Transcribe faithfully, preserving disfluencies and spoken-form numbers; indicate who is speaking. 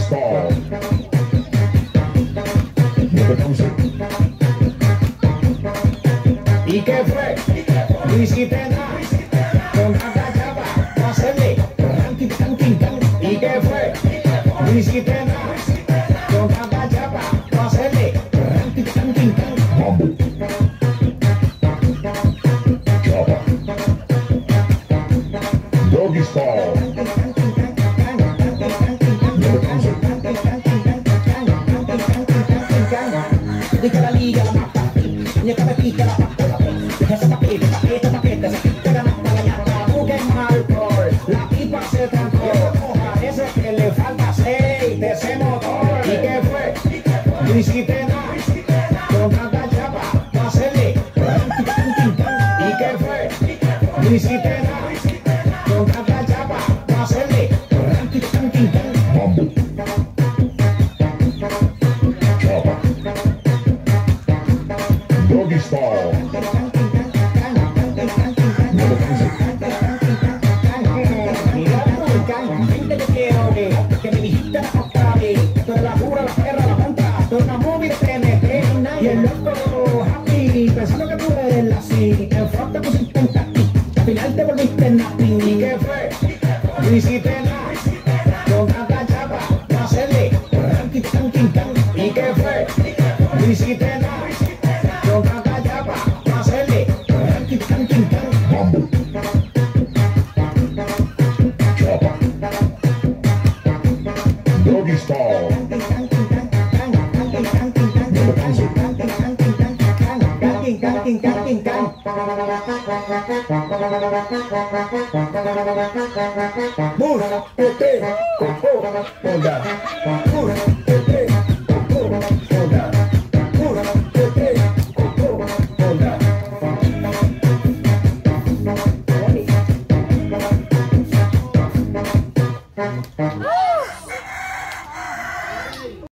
Speaker 1: Style. No te puse.
Speaker 2: ¿Y qué fue? No hiciste nada. Con tanta chapa, no hacerle ranking, ranking, ranking. ¿Y qué fue? No hiciste nada. Con tanta chapa, no hacerle ranking, ranking, ranking.
Speaker 1: Mambo. Chapa. Doggy Style. No te puse.
Speaker 2: Dica la liga, la mapa. Ni que me pica la papa. Ese paquete, paquete, paquete. Se quita la mapa, la llanta. Busquen alcohol. La pipa se trancó. Parece que le falta aceite ese motor. ¿Y qué fue? No hiciste nada. Con tanta chapa, no hacerle. ¿Y qué fue? No hiciste nada. Con tanta chapa, no hacerle.
Speaker 1: Mambo. Chapa. Doggy Style. No te puse.
Speaker 2: Mira, gente, yo quiero que, que me dijiste la otra vez. Tú eres la pura, la perra, la monta. Tú eres una movie de T N T. Y el loco happy, pensando que tú eres así. En front te pusiste en taqui. Al final te volviste napi. ¿Y qué fue? No hiciste nada. Con tanta chapa, no hacerle ranking, ranking, ranking. ¿Y qué fue? No hiciste nada. Con tanta chapa, no hacerle ranking, ranking, ranking.
Speaker 1: Mambo. Chapa. Doggy Style. No te puse.
Speaker 2: Bus, P T, Hold that. Bus.